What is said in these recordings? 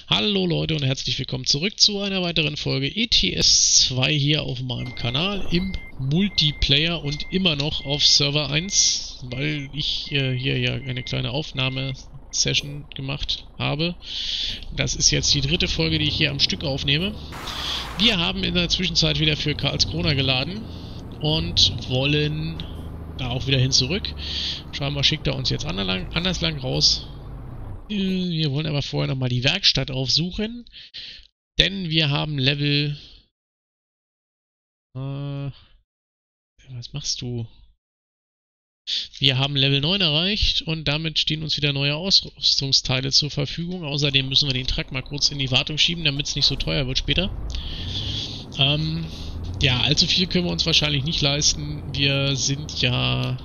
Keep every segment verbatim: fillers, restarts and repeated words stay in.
Hallo Leute und herzlich willkommen zurück zu einer weiteren Folge E T S zwei hier auf meinem Kanal im Multiplayer und immer noch auf Server eins, weil ich äh, hier ja eine kleine Aufnahmesession gemacht habe. Das ist jetzt die dritte Folge, die ich hier am Stück aufnehme. Wir haben in der Zwischenzeit wieder für Karlskrona geladen und wollen da auch wieder hin zurück. Scheinbar schickt er uns jetzt anders lang raus. Wir wollen aber vorher nochmal die Werkstatt aufsuchen, denn wir haben Level... Äh, was machst du? Wir haben Level neun erreicht und damit stehen uns wieder neue Ausrüstungsteile zur Verfügung. Außerdem müssen wir den Truck mal kurz in die Wartung schieben, damit es nicht so teuer wird später. Ähm, ja, allzu viel können wir uns wahrscheinlich nicht leisten. Wir sind ja...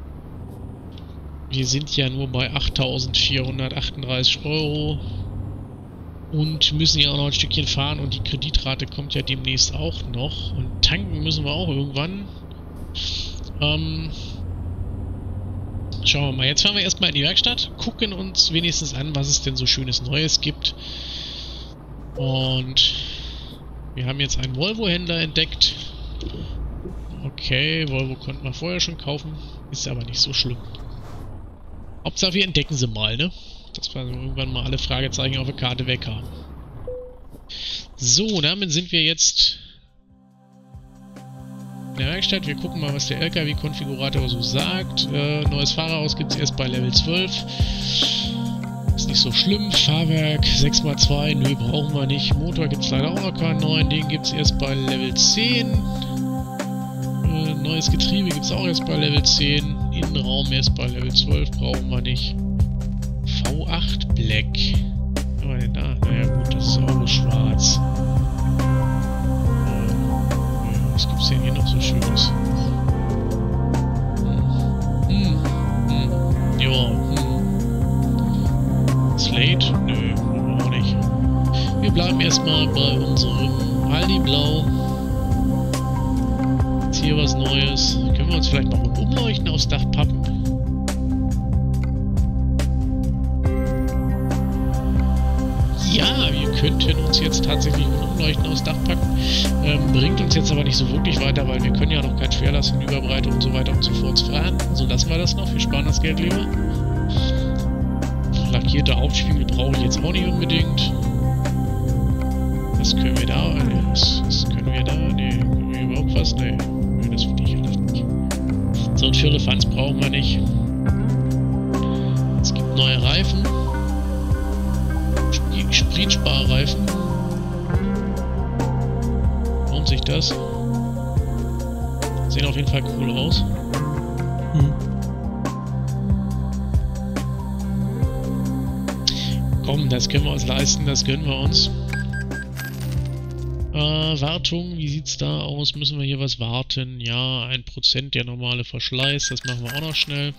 Wir sind ja nur bei achttausendvierhundertachtunddreißig Euro und müssen ja auch noch ein Stückchen fahren und die Kreditrate kommt ja demnächst auch noch und tanken müssen wir auch irgendwann. Ähm, schauen wir mal. Jetzt fahren wir erstmal in die Werkstatt, gucken uns wenigstens an, was es denn so schönes Neues gibt. Und wir haben jetzt einen Volvo-Händler entdeckt. Okay, Volvo konnten wir vorher schon kaufen, ist aber nicht so schlimm. Hauptsache wir entdecken sie mal, ne? Dass wir irgendwann mal alle Fragezeichen auf der Karte weg haben. So, damit sind wir jetzt in der Werkstatt. Wir gucken mal, was der L K W-Konfigurator so sagt. Äh, neues Fahrerhaus gibt es erst bei Level zwölf. Ist nicht so schlimm. Fahrwerk sechs mal zwei, nö, brauchen wir nicht. Motor gibt es leider auch noch keinen neuen. Den gibt es erst bei Level zehn. Äh, neues Getriebe gibt es auch erst bei Level zehn. Innenraum erst bei Level zwölf, brauchen wir nicht. V acht Black. Was haben wir denn da? Naja gut, das ist auch schwarz. Äh, was gibt's denn hier noch so Schönes? Hm. Hm. Hm. Ja. Hm. Slate? Nö, auch nicht. Wir bleiben erstmal bei unserem Aldi Blau. Ist hier was Neues? Können wir uns vielleicht mal umleuchten aufs Dach pappen? Ja, wir könnten uns jetzt tatsächlich ein Umleuchten aufs Dach packen. Ähm, bringt uns jetzt aber nicht so wirklich weiter, weil wir können ja noch kein Schwerlast und Überbreite und so weiter und so fort fahren. So lassen wir das noch. Wir sparen das Geld lieber. Lackierte Hauptspiegel brauche ich jetzt auch nicht unbedingt. Was können wir da? Was, was können wir da? Ne, können wir überhaupt was? Ne, das finde ich alles nicht. So ein Firlefanz brauchen wir nicht. Es gibt neue Reifen. Spritsparreifen. Lohnt sich das? Sehen auf jeden Fall cool aus. Hm. Komm, das können wir uns leisten, das gönnen wir uns. Äh, Wartung, wie sieht's da aus? Müssen wir hier was warten? Ja, ein Prozent der normale Verschleiß, das machen wir auch noch schnell.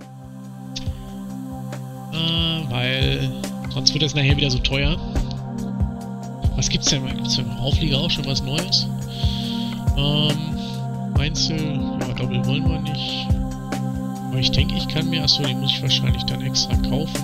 Äh, weil sonst wird das nachher wieder so teuer. Was gibt's denn? Gibt's denn im Auflieger auch schon was Neues? Ähm, Einzel, ja, Doppel wollen wir nicht. Aber ich denke, ich kann mir, achso, den muss ich wahrscheinlich dann extra kaufen.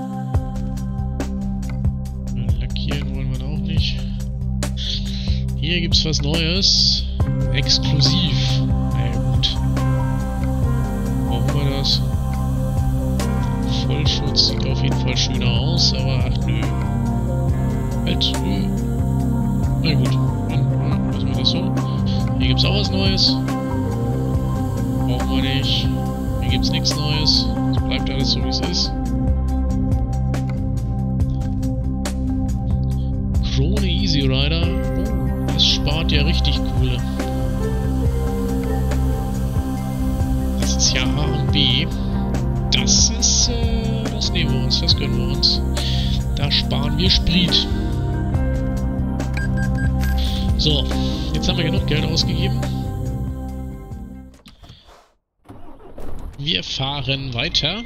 Lackieren wollen wir auch nicht. Hier gibt es was Neues. Exklusiv. Naja gut. Brauchen wir das? Vollschutz sieht auf jeden Fall schöner aus, aber ach nö. Halt, nö. Na gut, dann lassen wir das so. Hier gibt es auch was Neues. Brauchen wir nicht. Hier gibt es nichts Neues. Es bleibt alles so wie es ist. Krone Easy Rider. Das spart ja richtig Kohle. Das ist ja A und B. Das ist, äh, das nehmen wir uns, das gönnen wir uns. Da sparen wir Sprit. So, jetzt haben wir genug Geld ausgegeben. Wir fahren weiter.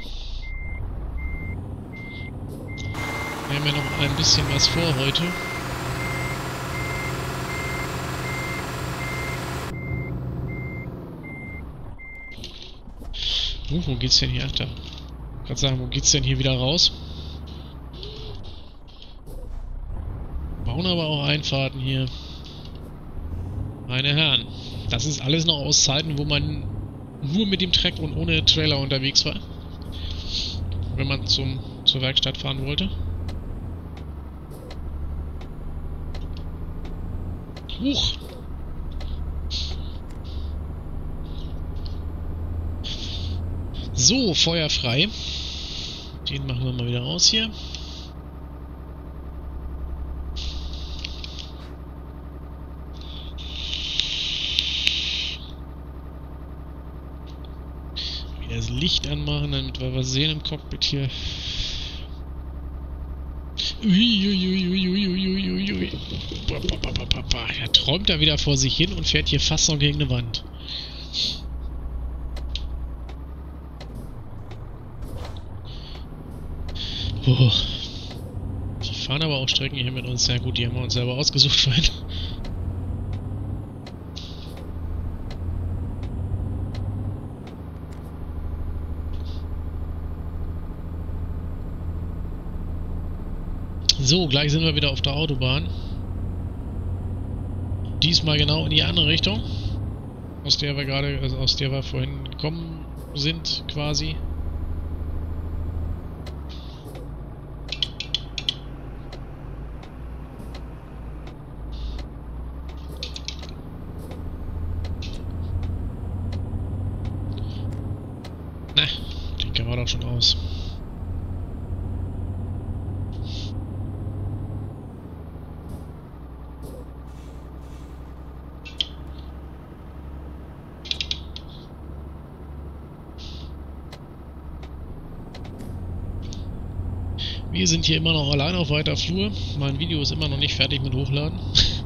Wir haben ja noch ein bisschen was vor heute. Uh, wo geht's denn hier? Ach, da. Ich kann sagen, wo geht's denn hier wieder raus? bauen aber auch Einfahrten hier. Meine Herren, das ist alles noch aus Zeiten, wo man nur mit dem Treck und ohne Trailer unterwegs war. Wenn man zum, zur Werkstatt fahren wollte. Huch! So, Feuer frei. Den machen wir mal wieder aus hier. Wieder das Licht anmachen, damit wir was sehen im Cockpit hier. Uiuiuiuiuiuiui. Er träumt da wieder vor sich hin und fährt hier fast noch gegen eine Wand. Oh. Die fahren aber auch Strecken hier mit uns. Sehr gut, die haben wir uns selber ausgesucht vorhin. So, gleich sind wir wieder auf der Autobahn. Diesmal genau in die andere Richtung, aus der wir gerade, also aus der wir vorhin gekommen sind, quasi. Na, den kennen wir doch schon aus. Wir sind hier immer noch allein auf weiter Flur. Mein Video ist immer noch nicht fertig mit Hochladen.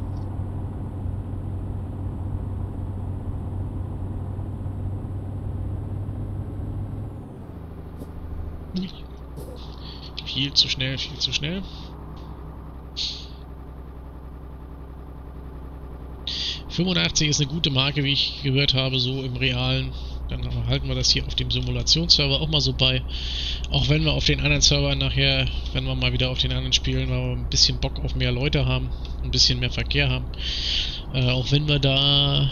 Viel zu schnell, viel zu schnell. fünfundachtzig ist eine gute Marke, wie ich gehört habe, so im Realen. Dann halten wir das hier auf dem Simulationsserver auch mal so bei. Auch wenn wir auf den anderen Servern nachher, wenn wir mal wieder auf den anderen spielen, weil wir ein bisschen Bock auf mehr Leute haben, ein bisschen mehr Verkehr haben. Äh, auch wenn wir da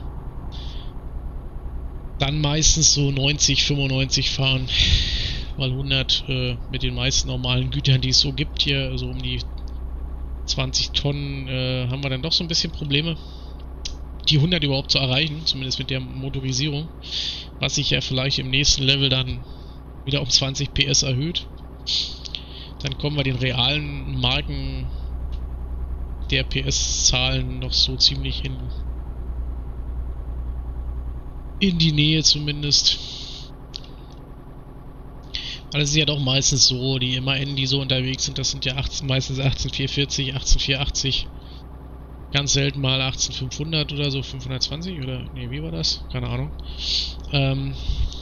dann meistens so neunzig, fünfundneunzig fahren, weil hundert äh, mit den meisten normalen Gütern, die es so gibt, hier so um die zwanzig Tonnen, äh, haben wir dann doch so ein bisschen Probleme, die hundert überhaupt zu erreichen, zumindest mit der Motorisierung, was sich ja vielleicht im nächsten Level dann wieder um zwanzig P S erhöht. Dann kommen wir den realen Marken der P S-Zahlen noch so ziemlich in, in die Nähe zumindest. Weil es ist ja doch meistens so, die M A N, die so unterwegs sind, das sind ja achtzehn, meistens achtzehnhundertvierundvierzig, achtzehnhundertvierundachtzig. Ganz selten mal achtzehnhundertfünfhundert oder so, fünfhundertzwanzig oder, ne, wie war das? Keine Ahnung. Ähm,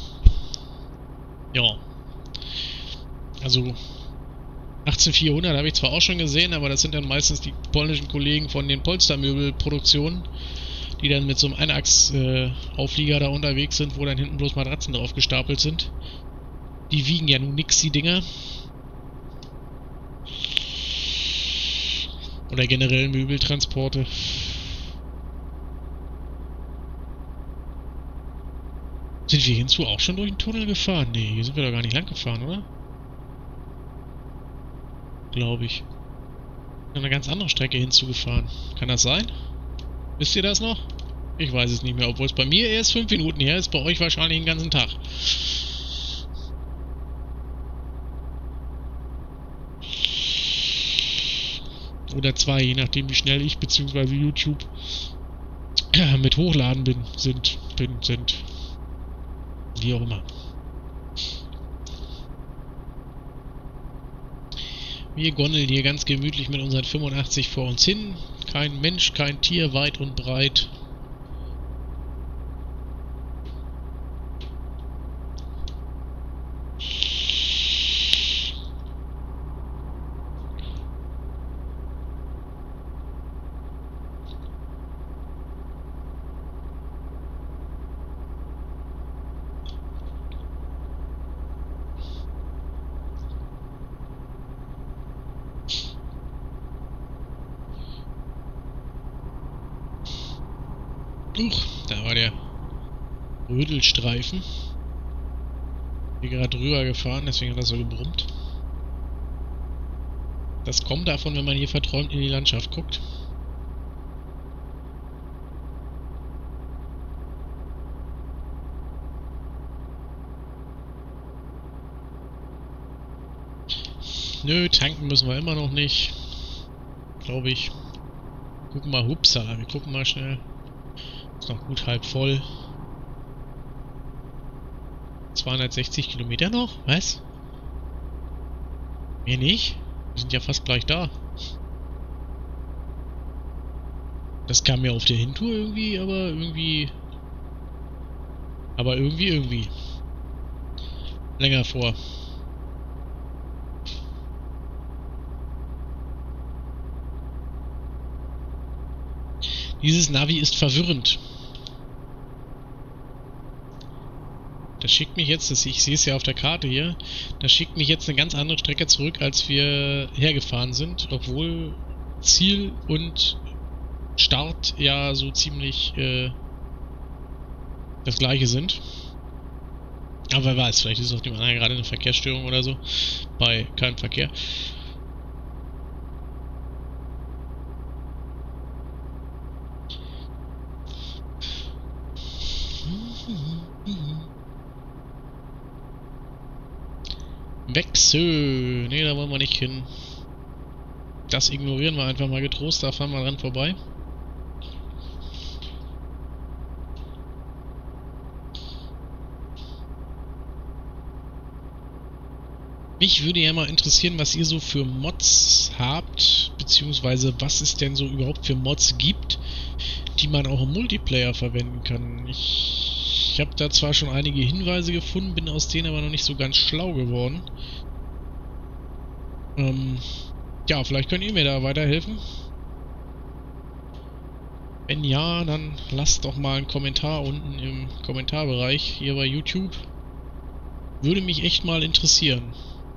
ja. Also, achtzehnhundertvierhundert habe ich zwar auch schon gesehen, aber das sind dann meistens die polnischen Kollegen von den Polstermöbelproduktionen, die dann mit so einem Einachs-Auflieger äh, da unterwegs sind, wo dann hinten bloß Matratzen drauf gestapelt sind. Die wiegen ja nun nix, die Dinger. Oder generell Möbeltransporte. Sind wir hinzu auch schon durch den Tunnel gefahren? Nee, hier sind wir doch gar nicht lang gefahren, oder? Glaube ich. Eine ganz andere Strecke hinzugefahren. Kann das sein? Wisst ihr das noch? Ich weiß es nicht mehr, obwohl es bei mir erst fünf Minuten her ist, bei euch wahrscheinlich den ganzen Tag. Oder zwei, je nachdem wie schnell ich bzw. YouTube mit Hochladen bin, sind, bin, sind. Wie auch immer. Wir gondeln hier ganz gemütlich mit unseren fünfundachtzig vor uns hin. Kein Mensch, kein Tier, weit und breit. Uch, da war der Rödelstreifen. Hier gerade drüber gefahren, deswegen hat er so gebrummt. Das kommt davon, wenn man hier verträumt in die Landschaft guckt. Nö, tanken müssen wir immer noch nicht. Glaube ich. Gucken mal, hupsala, wir gucken mal schnell. Ist noch gut halb voll. zweihundertsechzig Kilometer noch? Was? Mehr nicht? Wir sind ja fast gleich da. Das kam mir auf der Hintour irgendwie, aber irgendwie... Aber irgendwie, irgendwie. Länger vor. Dieses Navi ist verwirrend. Das schickt mich jetzt, das, ich sehe es ja auf der Karte hier, das schickt mich jetzt eine ganz andere Strecke zurück, als wir hergefahren sind, obwohl Ziel und Start ja so ziemlich äh, das gleiche sind. Aber wer weiß, vielleicht ist auch dem anderen gerade eine Verkehrsstörung oder so, bei keinem Verkehr. Wechsel! Ne, da wollen wir nicht hin. Das ignorieren wir einfach mal getrost, da fahren wir dran vorbei. Mich würde ja mal interessieren, was ihr so für Mods habt, beziehungsweise was es denn so überhaupt für Mods gibt, die man auch im Multiplayer verwenden kann. Ich, ich habe da zwar schon einige Hinweise gefunden, bin aus denen aber noch nicht so ganz schlau geworden. Ähm, ja, vielleicht könnt ihr mir da weiterhelfen. Wenn ja, dann lasst doch mal einen Kommentar unten im Kommentarbereich hier bei YouTube. Würde mich echt mal interessieren.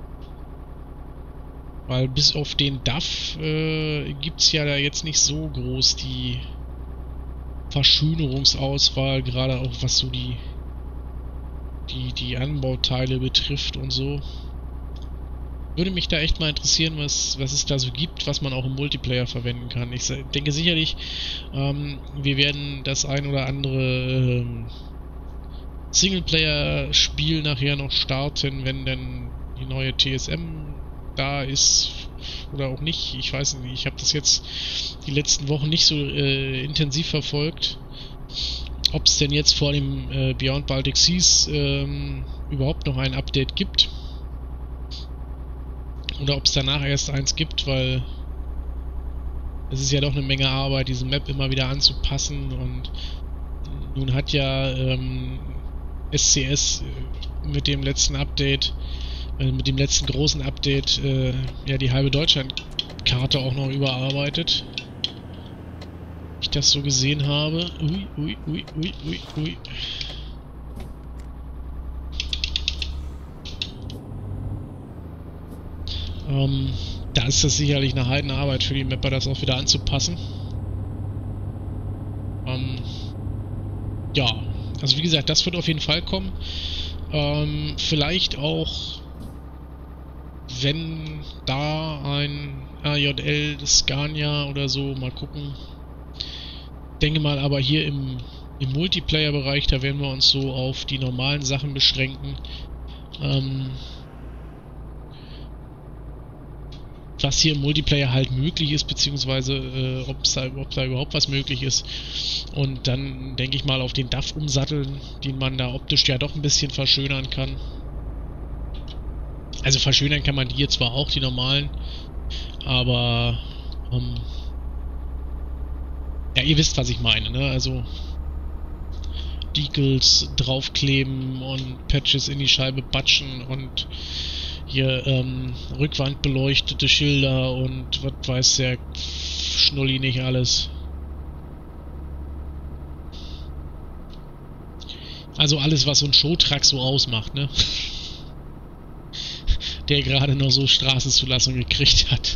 Weil bis auf den D A F äh, gibt es ja da jetzt nicht so groß die Verschönerungsauswahl, gerade auch was so die, die, die Anbauteile betrifft und so. Würde mich da echt mal interessieren, was, was es da so gibt, was man auch im Multiplayer verwenden kann. Ich denke sicherlich, ähm, wir werden das ein oder andere ähm, Singleplayer-Spiel nachher noch starten, wenn denn die neue T S M da ist oder auch nicht. Ich weiß nicht, ich habe das jetzt die letzten Wochen nicht so äh, intensiv verfolgt, ob es denn jetzt vor dem äh, Beyond Baltic Seas ähm, überhaupt noch ein Update gibt oder ob es danach erst eins gibt, weil es ist ja doch eine Menge Arbeit, diese Map immer wieder anzupassen, und nun hat ja ähm, S C S mit dem letzten Update mit dem letzten großen Update äh, ja die halbe Deutschlandkarte auch noch überarbeitet. Ich das so gesehen habe. Ui, ui, ui, ui, ui, ui. Ähm, da ist das sicherlich eine Heidenarbeit für die Mapper, das auch wieder anzupassen. Ähm, ja, also wie gesagt, das wird auf jeden Fall kommen. Ähm, vielleicht auch, wenn da ein A J L Scania oder so, mal gucken. Denke mal aber hier im, im Multiplayer-Bereich, da werden wir uns so auf die normalen Sachen beschränken. Ähm, was hier im Multiplayer halt möglich ist, beziehungsweise äh, ob da, ob da überhaupt was möglich ist. Und dann denke ich mal auf den D A F umsatteln, den man da optisch ja doch ein bisschen verschönern kann. Also verschönern kann man die jetzt zwar auch, die normalen, aber ähm, ja, ihr wisst, was ich meine, ne? Also Decals draufkleben und Patches in die Scheibe batschen und hier ähm, rückwandbeleuchtete Schilder und was weiß der Schnulli nicht alles. Also alles, was so ein Showtruck so ausmacht, ne? Der gerade noch so Straßenzulassung gekriegt hat.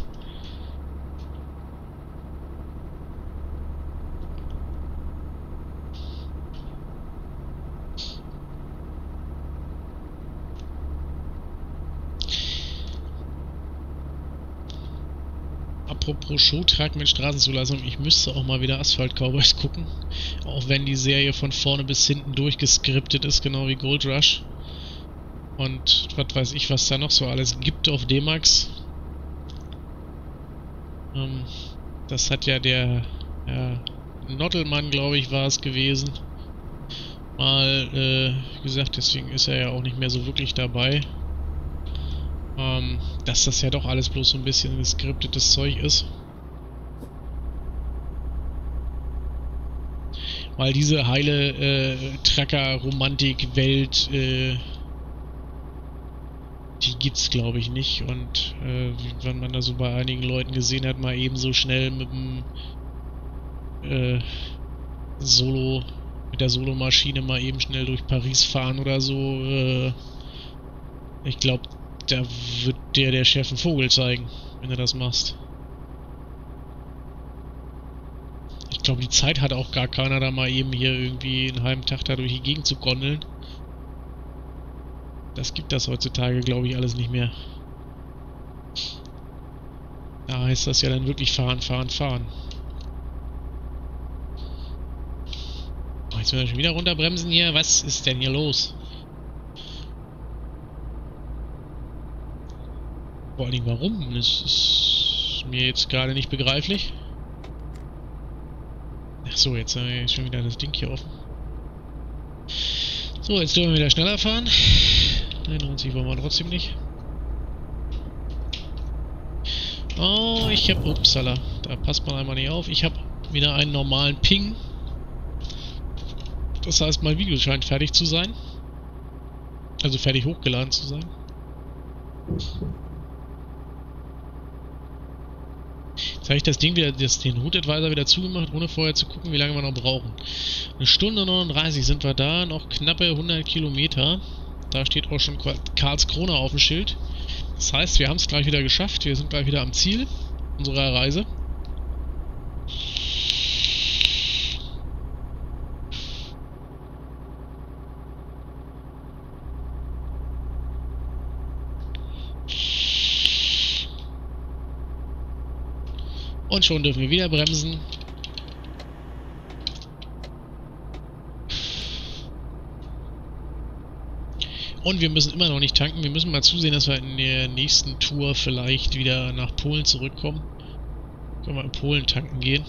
Apropos Showtruck mit Straßenzulassung, ich müsste auch mal wieder Asphalt Cowboys gucken. Auch wenn die Serie von vorne bis hinten durchgeskriptet ist, genau wie Gold Rush. Und was weiß ich, was da noch so alles gibt auf D-Max. Ähm, das hat ja der ja, Nottelmann, glaube ich, war es gewesen. Mal äh, gesagt, deswegen ist er ja auch nicht mehr so wirklich dabei. Ähm, dass das ja doch alles bloß so ein bisschen geskriptetes Zeug ist. Weil diese heile äh, Tracker-Romantik-Welt, äh, die gibt's glaube ich nicht. Und äh, wenn man da so bei einigen Leuten gesehen hat, mal eben so schnell mit dem äh, Solo, mit der Solo-Maschine mal eben schnell durch Paris fahren oder so, äh, ich glaube, da wird der der Chef einen Vogel zeigen, wenn du das machst. Ich glaube, die Zeit hat auch gar keiner, da mal eben hier irgendwie einen halben Tag da durch die Gegend zu gondeln. Das gibt das heutzutage, glaube ich, alles nicht mehr. Da heißt das ja dann wirklich fahren, fahren, fahren. Oh, jetzt müssen wir schon wieder runterbremsen hier. Was ist denn hier los? Vor allen Dingen warum? Das ist mir jetzt gerade nicht begreiflich. Ach so, jetzt ist schon wieder das Ding hier offen. So, jetzt dürfen wir wieder schneller fahren. einundneunzig wollen wir trotzdem nicht. Oh, ich hab... Upsala, da passt man einmal nicht auf. Ich habe wieder einen normalen Ping. Das heißt, mein Video scheint fertig zu sein. Also fertig hochgeladen zu sein. Jetzt habe ich das Ding wieder, das, den Route Advisor wieder zugemacht, ohne vorher zu gucken, wie lange wir noch brauchen. Eine Stunde neununddreißig sind wir da, noch knappe hundert Kilometer. Da steht auch schon Karlskrona auf dem Schild. Das heißt, wir haben es gleich wieder geschafft. Wir sind gleich wieder am Ziel unserer Reise. Und schon dürfen wir wieder bremsen. Und wir müssen immer noch nicht tanken. Wir müssen mal zusehen, dass wir in der nächsten Tour vielleicht wieder nach Polen zurückkommen. Können wir in Polen tanken gehen.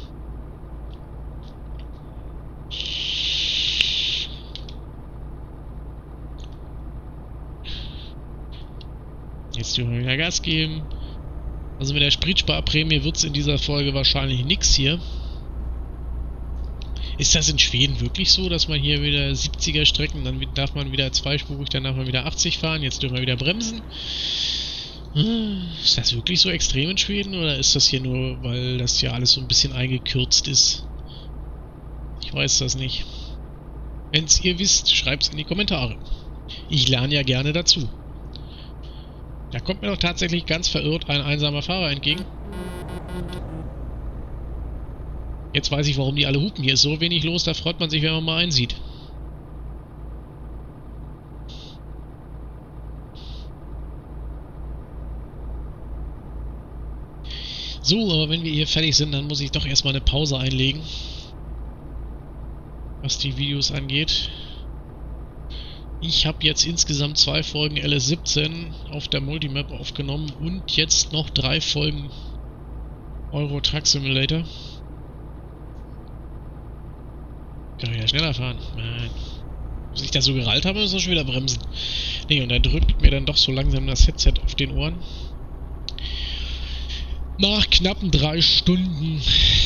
Jetzt dürfen wir wieder Gas geben. Also mit der Spritsparprämie wird es in dieser Folge wahrscheinlich nichts hier. Ist das in Schweden wirklich so, dass man hier wieder siebziger Strecken, dann darf man wieder zweispurig, dann darf man wieder achtzig fahren, jetzt dürfen wir wieder bremsen? Ist das wirklich so extrem in Schweden oder ist das hier nur, weil das ja alles so ein bisschen eingekürzt ist? Ich weiß das nicht. Wenn es ihr wisst, schreibt es in die Kommentare. Ich lerne ja gerne dazu. Da kommt mir doch tatsächlich ganz verirrt ein einsamer Fahrer entgegen. Jetzt weiß ich, warum die alle hupen. Hier ist so wenig los, da freut man sich, wenn man mal einen sieht. So, aber wenn wir hier fertig sind, dann muss ich doch erstmal eine Pause einlegen. Was die Videos angeht. Ich habe jetzt insgesamt zwei Folgen L S siebzehn auf der Multimap aufgenommen und jetzt noch drei Folgen Euro Truck Simulator. Kann ich ja schneller fahren. Nein. Bis ich das so gerallt habe, muss ich schon wieder bremsen. Nee, und da drückt mir dann doch so langsam das Headset auf den Ohren. Nach knappen drei Stunden.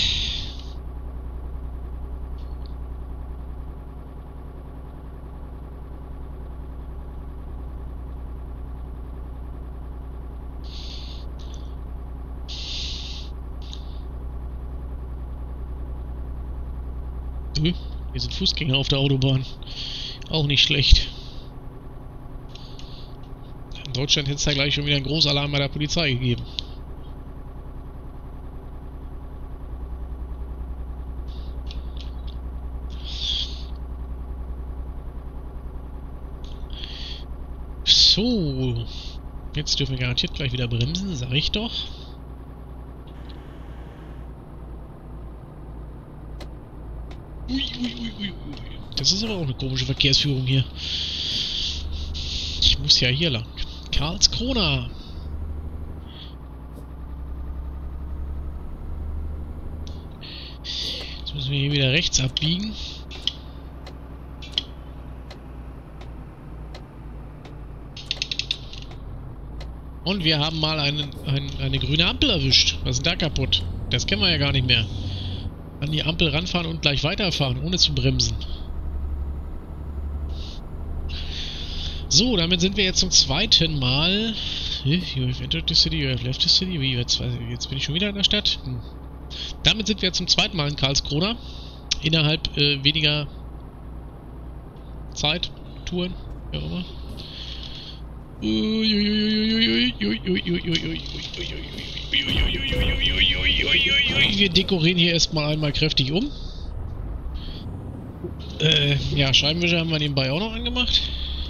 Hier sind Fußgänger auf der Autobahn. Auch nicht schlecht. In Deutschland hätte es da gleich schon wieder einen Großalarm bei der Polizei gegeben. So. Jetzt dürfen wir garantiert gleich wieder bremsen, sag ich doch. Ui, ui, ui, ui, ui. Das ist aber auch eine komische Verkehrsführung hier. Ich muss ja hier lang. Karlskrona. Jetzt müssen wir hier wieder rechts abbiegen. Und wir haben mal einen, ein, eine grüne Ampel erwischt. Was ist denn da kaputt? Das kennen wir ja gar nicht mehr. An die Ampel ranfahren und gleich weiterfahren, ohne zu bremsen. So, damit sind wir jetzt zum zweiten Mal. You have entered the city, you have left the city. Wie, jetzt, jetzt bin ich schon wieder in der Stadt. Hm. Damit sind wir zum zweiten Mal in Karlskrona. Innerhalb äh, weniger Zeit, Touren, wie auch immer. Wir dekorieren hier erstmal einmal kräftig um. Äh, ja, Scheibenwischer haben wir nebenbei auch noch angemacht.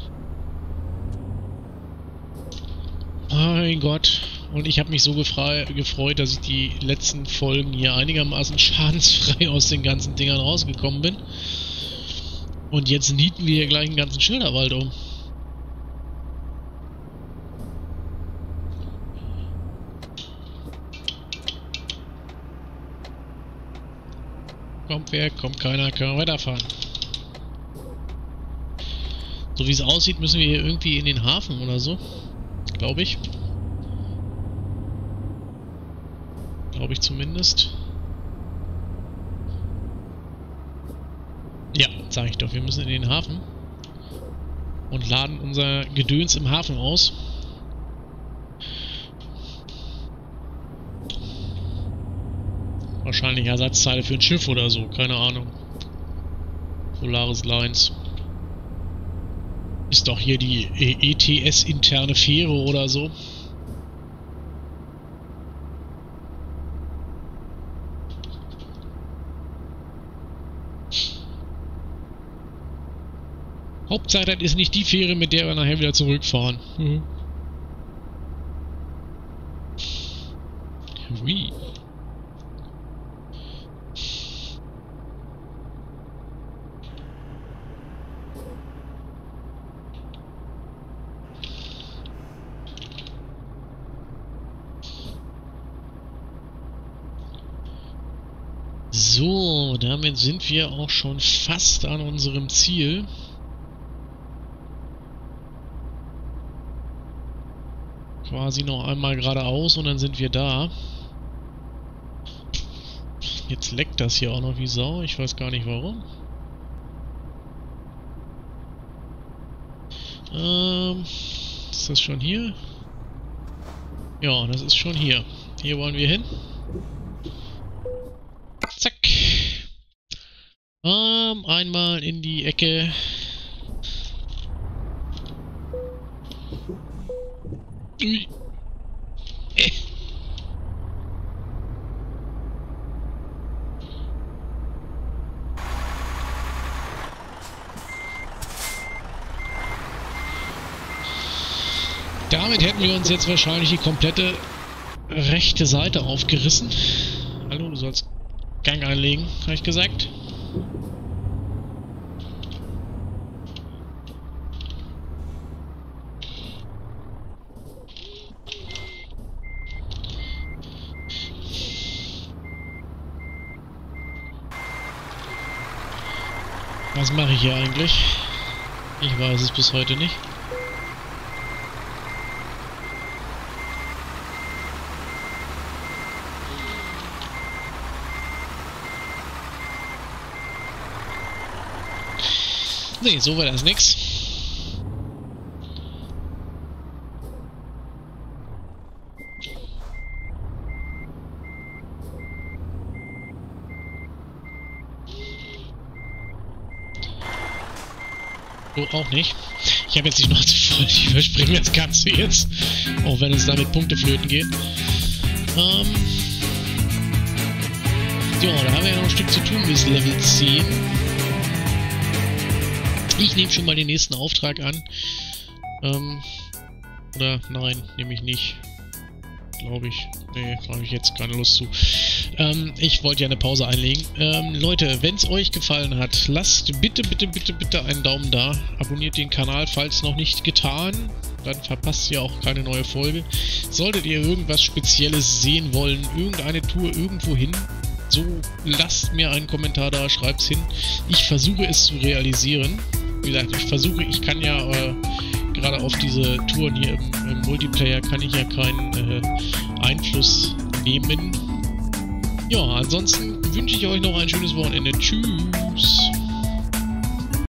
Mein Gott. Und ich habe mich so gefreut, dass ich die letzten Folgen hier einigermaßen schadensfrei aus den ganzen Dingern rausgekommen bin. Und jetzt nieten wir hier gleich einen ganzen Schilderwald um. Kommt wer, kommt keiner, können wir weiterfahren. So wie es aussieht, müssen wir hier irgendwie in den Hafen oder so. Glaube ich. Glaube ich zumindest. Ja, sage ich doch. Wir müssen in den Hafen. Und laden unser Gedöns im Hafen aus. Wahrscheinlich Ersatzteile für ein Schiff oder so. Keine Ahnung. Polaris Lines. Ist doch hier die E T S-interne Fähre oder so. Hauptsache, das ist nicht die Fähre, mit der wir nachher wieder zurückfahren. Mhm. Hui. So, damit sind wir auch schon fast an unserem Ziel. Quasi noch einmal geradeaus und dann sind wir da. Jetzt leckt das hier auch noch wie Sau. Ich weiß gar nicht warum. Ähm, ist das schon hier? Ja, das ist schon hier. Hier wollen wir hin. Zack. Ähm, einmal in die Ecke. Ui. Äh. Damit hätten wir uns jetzt wahrscheinlich die komplette rechte Seite aufgerissen. Hallo, du sollst Gang einlegen, habe ich gesagt. Was mache ich hier eigentlich? Ich weiß es bis heute nicht. Nee, so war das nix. So auch nicht. Ich habe jetzt die Schnauze voll. Ich überspringe das Ganze jetzt. Auch wenn es damit Punkte flöten geht. Ähm ja, da haben wir ja noch ein Stück zu tun bis Level zehn. Ich nehme schon mal den nächsten Auftrag an. Ähm, oder nein, nehme ich nicht. Glaube ich. Nee, habe ich jetzt keine Lust zu. Ähm, ich wollte ja eine Pause einlegen. Ähm, Leute, wenn es euch gefallen hat, lasst bitte, bitte, bitte, bitte einen Daumen da. Abonniert den Kanal, falls noch nicht getan. Dann verpasst ihr auch keine neue Folge. Solltet ihr irgendwas Spezielles sehen wollen, irgendeine Tour irgendwo hin, so lasst mir einen Kommentar da, schreibt's hin. Ich versuche es zu realisieren. Wie gesagt, ich versuche, ich kann ja äh, gerade auf diese Touren hier im, im Multiplayer kann ich ja keinen äh, Einfluss nehmen. Ja, ansonsten wünsche ich euch noch ein schönes Wochenende. Tschüss!